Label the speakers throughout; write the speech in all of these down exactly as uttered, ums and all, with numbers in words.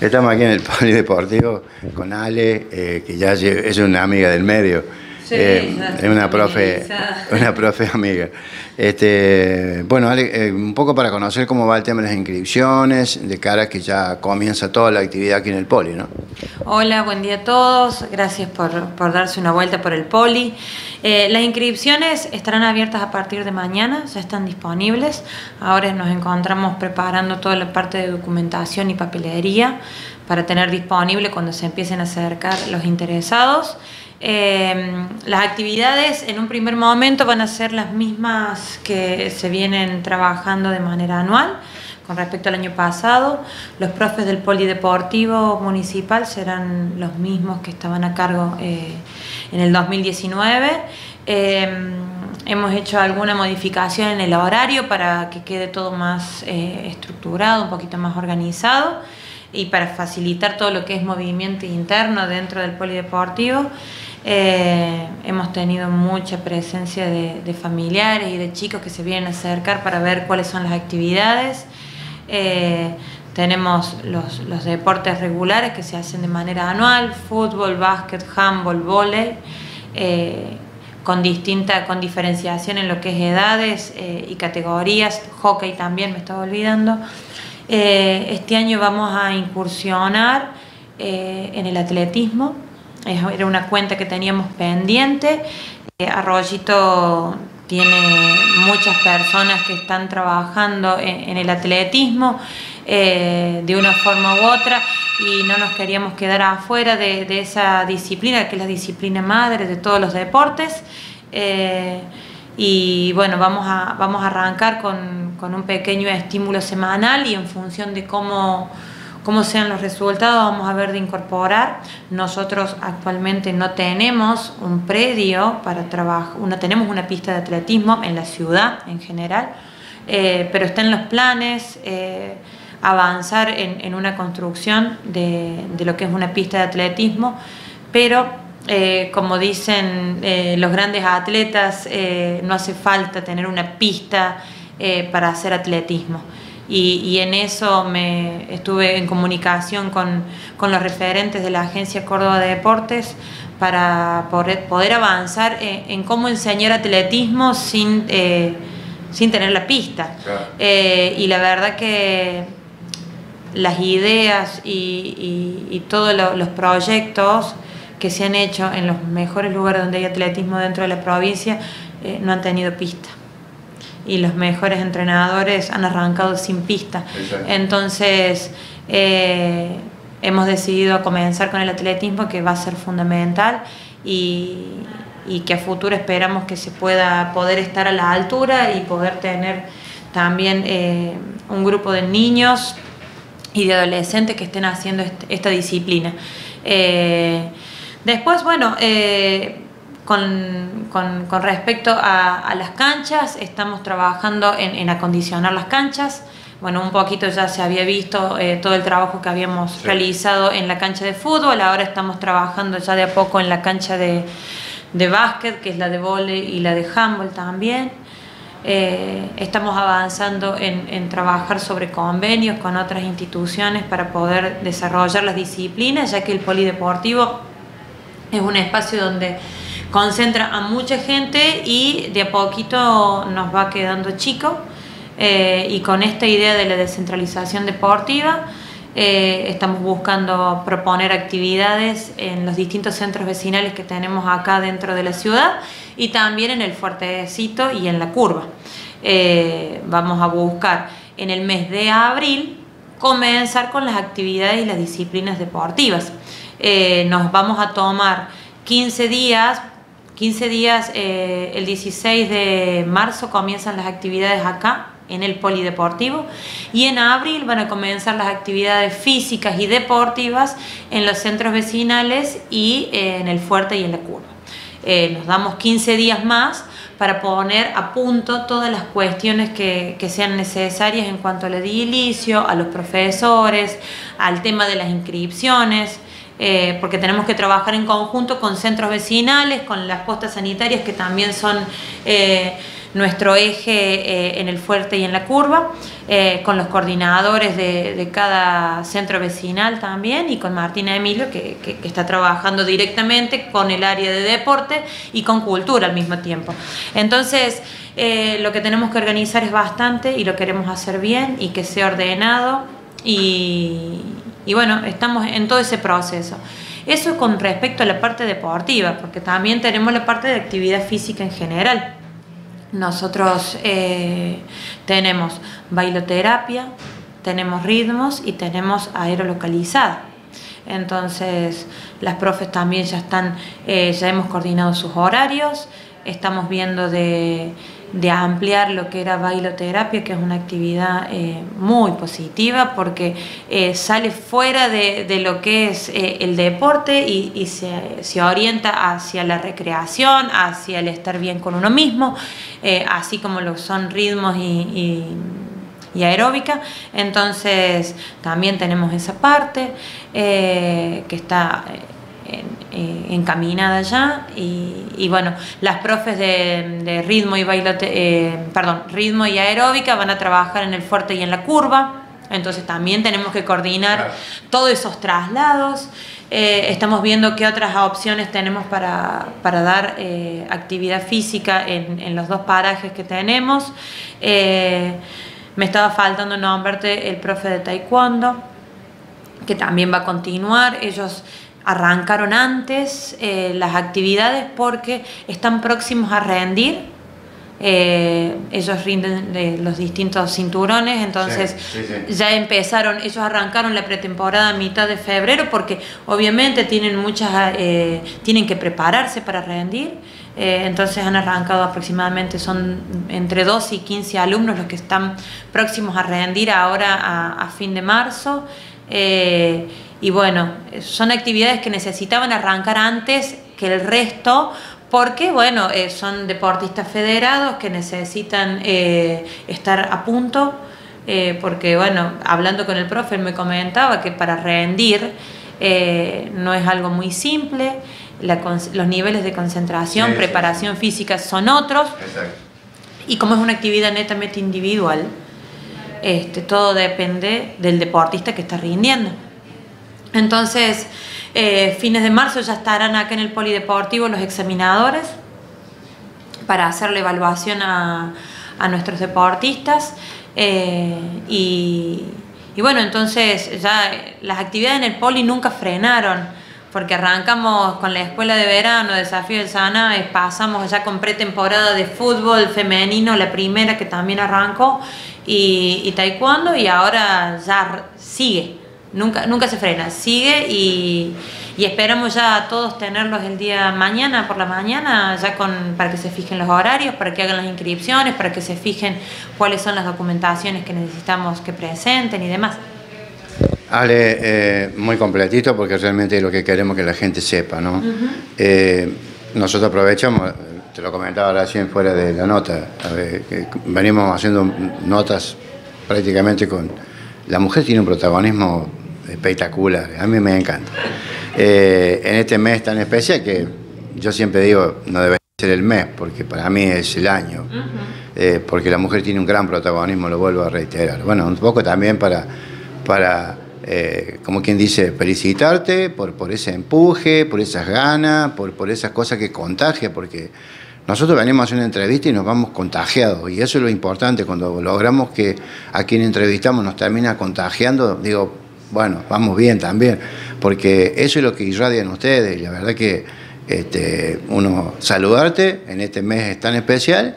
Speaker 1: Estamos aquí en el polideportivo con Ale, eh, que ya es una amiga del medio.
Speaker 2: Sí,
Speaker 1: eh, es una profe, una profe amiga. Este, bueno, Ale, eh, un poco para conocer cómo va el tema de las inscripciones, de cara a que ya comienza toda la actividad aquí en el Poli, ¿no?
Speaker 2: Hola, buen día a todos. Gracias por, por darse una vuelta por el Poli. Eh, las inscripciones estarán abiertas a partir de mañana, ya están disponibles. Ahora nos encontramos preparando toda la parte de documentación y papelería para tener disponible cuando se empiecen a acercar los interesados. Eh, las actividades en un primer momento van a ser las mismas que se vienen trabajando de manera anual con respecto al año pasado. Los profes del polideportivo municipal serán los mismos que estaban a cargo eh, en el dos mil diecinueve. Eh, hemos hecho alguna modificación en el horario para que quede todo más eh, estructurado, un poquito más organizado, y para facilitar todo lo que es movimiento interno dentro del polideportivo. Eh, hemos tenido mucha presencia de, de familiares y de chicos que se vienen a acercar para ver cuáles son las actividades. Eh, tenemos los, los deportes regulares que se hacen de manera anual: fútbol, básquet, handball, vóley, eh, con distinta, con diferenciación en lo que es edades eh, y categorías. Hockey también, me estaba olvidando. Eh, este año vamos a incursionar eh, en el atletismo. Era una cuenta que teníamos pendiente. Eh, Arroyito tiene muchas personas que están trabajando en, en el atletismo eh, de una forma u otra, y no nos queríamos quedar afuera de, de esa disciplina, que es la disciplina madre de todos los deportes. Eh, y bueno, vamos a, vamos a arrancar con, con un pequeño estímulo semanal, y en función de cómo cómo sean los resultados vamos a ver de incorporar. Nosotros actualmente no tenemos un predio para trabajar, no tenemos una pista de atletismo en la ciudad en general, eh, pero está en los planes eh, avanzar en, en una construcción de, de lo que es una pista de atletismo, pero eh, como dicen eh, los grandes atletas, eh, no hace falta tener una pista eh, para hacer atletismo. Y, y en eso me estuve en comunicación con, con los referentes de la Agencia Córdoba de Deportes para poder, poder avanzar en, en cómo enseñar atletismo sin, eh, sin tener la pista. Claro. Eh, y la verdad que las ideas y, y, y todos lo, los proyectos que se han hecho en los mejores lugares donde hay atletismo dentro de la provincia eh, no han tenido pista. Y los mejores entrenadores han arrancado sin pista. Exacto. Entonces eh, hemos decidido comenzar con el atletismo, que va a ser fundamental, y, y que a futuro esperamos que se pueda poder estar a la altura y poder tener también eh, un grupo de niños y de adolescentes que estén haciendo este, esta disciplina. Eh, después, bueno, eh, Con, con, con respecto a, a las canchas, estamos trabajando en, en acondicionar las canchas. Bueno, un poquito ya se había visto eh, todo el trabajo que habíamos sí. realizado en la cancha de fútbol. Ahora estamos trabajando ya de a poco en la cancha de, de básquet, que es la de vóley, y la de handball también. Eh, estamos avanzando en, en trabajar sobre convenios con otras instituciones para poder desarrollar las disciplinas, ya que el polideportivo es un espacio donde concentra a mucha gente y de a poquito nos va quedando chico, eh, y con esta idea de la descentralización deportiva eh, estamos buscando proponer actividades en los distintos centros vecinales que tenemos acá dentro de la ciudad, y también en el Fuertecito y en la Curva. Eh, vamos a buscar en el mes de abril comenzar con las actividades y las disciplinas deportivas. Eh, nos vamos a tomar quince días. quince días, eh, el dieciséis de marzo comienzan las actividades acá en el polideportivo, y en abril van a comenzar las actividades físicas y deportivas en los centros vecinales y eh, en el Fuerte y en la Curva. Eh, nos damos quince días más para poner a punto todas las cuestiones que, que sean necesarias en cuanto al edilicio, a los profesores, al tema de las inscripciones. Eh, porque tenemos que trabajar en conjunto con centros vecinales, con las postas sanitarias, que también son eh, nuestro eje eh, en el fuerte y en la curva, eh, con los coordinadores de, de cada centro vecinal también, y con Martina Emilio, que, que, que está trabajando directamente con el área de deporte y con cultura al mismo tiempo. Entonces, eh, lo que tenemos que organizar es bastante y lo queremos hacer bien y que sea ordenado, y, y bueno, estamos en todo ese proceso. Eso con respecto a la parte deportiva, porque también tenemos la parte de actividad física en general. Nosotros eh, tenemos bailoterapia, tenemos ritmos y tenemos aerolocalizada. Entonces las profes también ya están, eh, ya hemos coordinado sus horarios, estamos viendo de, de ampliar lo que era bailoterapia, que es una actividad eh, muy positiva, porque eh, sale fuera de, de lo que es eh, el deporte y, y se, se orienta hacia la recreación, hacia el estar bien con uno mismo, eh, así como lo son ritmos y, y y aeróbica. Entonces también tenemos esa parte eh, que está en, eh, encaminada ya, y, y bueno, las profes de, de ritmo y bailote, eh, perdón, ritmo y aeróbica van a trabajar en el fuerte y en la curva. Entonces también tenemos que coordinar claro. todos esos traslados. Eh, estamos viendo qué otras opciones tenemos para, para dar eh, actividad física en, en los dos parajes que tenemos. Eh, Me estaba faltando nombrarte el profe de taekwondo, que también va a continuar. Ellos arrancaron antes eh, las actividades porque están próximos a rendir. Eh, ellos rinden de los distintos cinturones, entonces sí, sí, sí. ya empezaron, ellos arrancaron la pretemporada a mitad de febrero, porque obviamente tienen muchas, eh, tienen que prepararse para rendir. Eh, entonces han arrancado aproximadamente, son entre doce y quince alumnos los que están próximos a rendir ahora a, a fin de marzo. Eh, y bueno, son actividades que necesitaban arrancar antes que el resto, porque bueno, eh, son deportistas federados que necesitan eh, estar a punto, eh, porque bueno, hablando con el profe, él me comentaba que para rendir eh, no es algo muy simple. La, los niveles de concentración, sí, preparación sí, sí. física son otros. Exacto. Y como es una actividad netamente individual, este, todo depende del deportista que está rindiendo. Entonces, eh, fines de marzo ya estarán acá en el polideportivo los examinadores para hacer la evaluación a, a nuestros deportistas. Eh, y, y bueno, entonces ya las actividades en el poli nunca frenaron, porque arrancamos con la escuela de verano, Desafío del Sana, pasamos ya con pretemporada de fútbol femenino, la primera que también arrancó, y, y taekwondo, y ahora ya sigue, nunca, nunca se frena, sigue, y, y esperamos ya todos tenerlos el día mañana, por la mañana, ya con, para que se fijen los horarios, para que hagan las inscripciones, para que se fijen cuáles son las documentaciones que necesitamos que presenten y demás.
Speaker 1: Ale, eh, muy completito, porque realmente es lo que queremos que la gente sepa, ¿no? Uh-huh. eh, nosotros aprovechamos, te lo comentaba recién fuera de la nota, a ver, que venimos haciendo notas prácticamente con... La mujer tiene un protagonismo espectacular, a mí me encanta. Eh, en este mes tan especial, que yo siempre digo, no debe ser el mes, porque para mí es el año, uh-huh. eh, porque la mujer tiene un gran protagonismo, lo vuelvo a reiterar. Bueno, un poco también para... para Eh, como quien dice, felicitarte por, por ese empuje, por esas ganas, por, por esas cosas que contagia, porque nosotros venimos a hacer una entrevista y nos vamos contagiados, y eso es lo importante, cuando logramos que a quien entrevistamos nos termina contagiando, digo, bueno, vamos bien también, porque eso es lo que irradian ustedes, y la verdad que este, uno saludarte en este mes tan especial,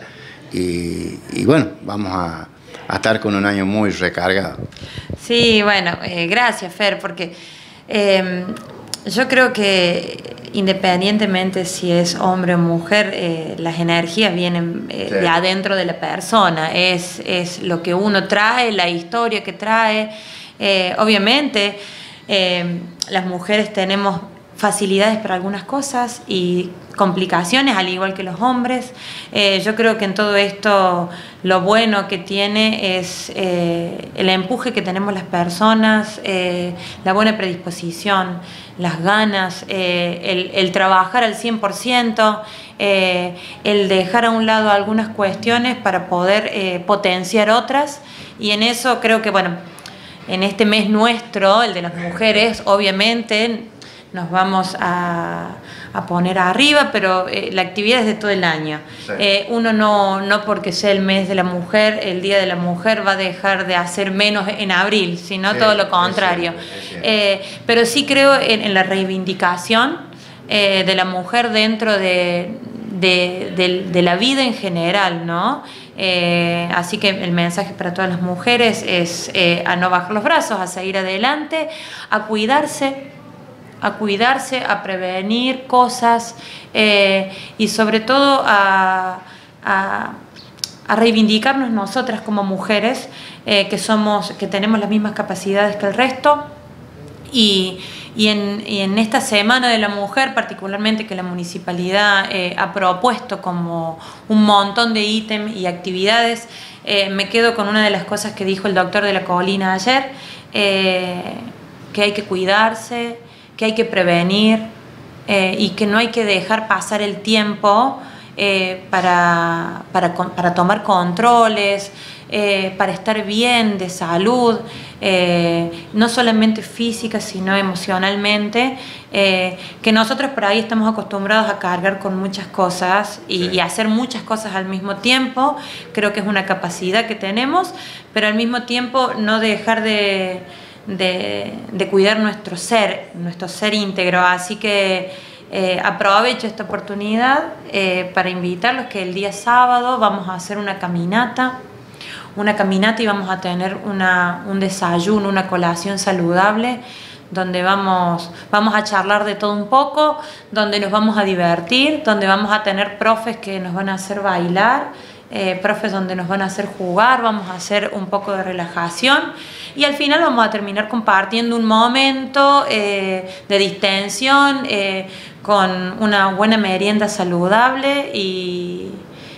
Speaker 1: y, y bueno, vamos a a estar con un año muy recargado.
Speaker 2: Sí, bueno, eh, gracias Fer, porque eh, yo creo que independientemente si es hombre o mujer, eh, las energías vienen eh, sí. de adentro de la persona, es, es lo que uno trae, la historia que trae. Eh, obviamente eh, las mujeres tenemos facilidades para algunas cosas y complicaciones, al igual que los hombres. Eh, yo creo que en todo esto lo bueno que tiene es eh, el empuje que tenemos las personas, eh, la buena predisposición, las ganas, eh, el, el trabajar al cien por ciento, eh, el dejar a un lado algunas cuestiones para poder eh, potenciar otras, y en eso creo que, bueno, en este mes nuestro, el de las mujeres, obviamente nos vamos a, a poner arriba, pero eh, la actividad es de todo el año. Sí. Eh, uno no, no porque sea el mes de la mujer, el Día de la Mujer, va a dejar de hacer menos en abril, sino sí, todo lo contrario. Es cierto, es cierto. Eh, pero sí creo en, en la reivindicación eh, de la mujer dentro de, de, de, de la vida en general, ¿no? Eh, así que el mensaje para todas las mujeres es eh, a no bajar los brazos, a seguir adelante, a cuidarse, a cuidarse, a prevenir cosas eh, y sobre todo a, a, a reivindicarnos nosotras como mujeres, eh, que somos, que tenemos las mismas capacidades que el resto. Y, y, en, y en esta Semana de la Mujer, particularmente que la municipalidad eh, ha propuesto como un montón de ítems y actividades, eh, me quedo con una de las cosas que dijo el doctor de la Colina ayer, eh, que hay que cuidarse, que hay que prevenir eh, y que no hay que dejar pasar el tiempo eh, para, para, para tomar controles, eh, para estar bien de salud, eh, no solamente física sino emocionalmente, eh, que nosotros por ahí estamos acostumbrados a cargar con muchas cosas y, sí. y hacer muchas cosas al mismo tiempo. Creo que es una capacidad que tenemos, pero al mismo tiempo no dejar de De, de cuidar nuestro ser, nuestro ser íntegro. Así que eh, aprovecho esta oportunidad eh, para invitarlos que el día sábado vamos a hacer una caminata, una caminata y vamos a tener una, un desayuno, una colación saludable, donde vamos, vamos a charlar de todo un poco, donde nos vamos a divertir, donde vamos a tener profes que nos van a hacer bailar, Eh, profes donde nos van a hacer jugar, vamos a hacer un poco de relajación y al final vamos a terminar compartiendo un momento eh, de distensión eh, con una buena merienda saludable y,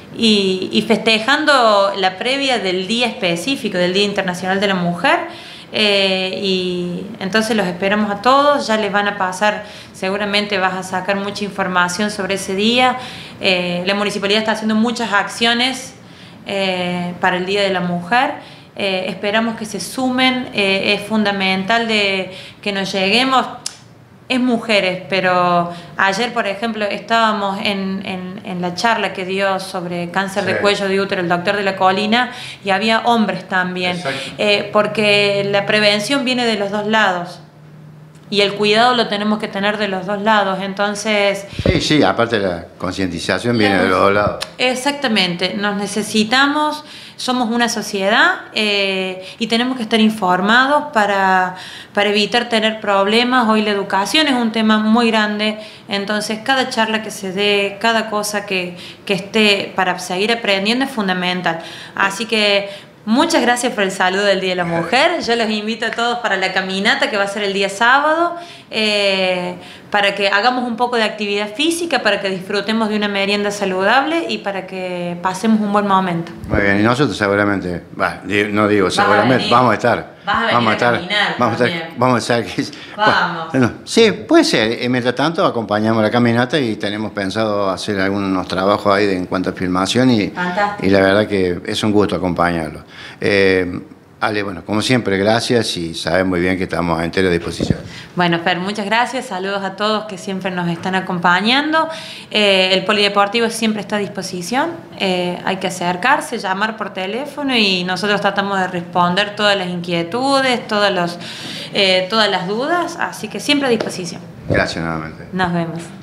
Speaker 2: y, y festejando la previa del día específico, del Día Internacional de la Mujer. Eh, y entonces los esperamos a todos, ya les van a pasar, seguramente vas a sacar mucha información sobre ese día. Eh, la municipalidad está haciendo muchas acciones eh, para el Día de la Mujer. Eh, esperamos que se sumen, eh, es fundamental de que nos lleguemos. Es mujeres, pero ayer, por ejemplo, estábamos en, en, en la charla que dio sobre cáncer sí. de cuello de útero el doctor de la Colina y había hombres también, eh, porque la prevención viene de los dos lados y el cuidado lo tenemos que tener de los dos lados, entonces...
Speaker 1: Sí, sí, aparte la concientización viene de los dos lados.
Speaker 2: Exactamente, nos necesitamos, somos una sociedad eh, y tenemos que estar informados para, para evitar tener problemas. Hoy la educación es un tema muy grande, entonces cada charla que se dé, cada cosa que, que esté para seguir aprendiendo es fundamental. Así que muchas gracias por el saludo del Día de la Mujer. Yo los invito a todos para la caminata que va a ser el día sábado, eh, para que hagamos un poco de actividad física, para que disfrutemos de una merienda saludable y para que pasemos un buen momento.
Speaker 1: Muy bien, y nosotros seguramente, bah, no digo seguramente,
Speaker 2: a
Speaker 1: vamos a estar.
Speaker 2: Vas a venir
Speaker 1: vamos a estar,
Speaker 2: a caminar
Speaker 1: vamos a estar, vamos a estar.
Speaker 2: Vamos.
Speaker 1: Bueno, sí, puede ser. Y mientras tanto acompañamos la caminata y tenemos pensado hacer algunos trabajos ahí de, en cuanto a filmación y, y la verdad que es un gusto acompañarlos. Eh, Ale, bueno, como siempre, gracias y sabes muy bien que estamos a entera disposición.
Speaker 2: Bueno, Fer, muchas gracias, saludos a todos que siempre nos están acompañando. Eh, el polideportivo siempre está a disposición, eh, hay que acercarse, llamar por teléfono y nosotros tratamos de responder todas las inquietudes, todos los, eh, todas las dudas, así que siempre a disposición.
Speaker 1: Gracias nuevamente.
Speaker 2: Nos vemos.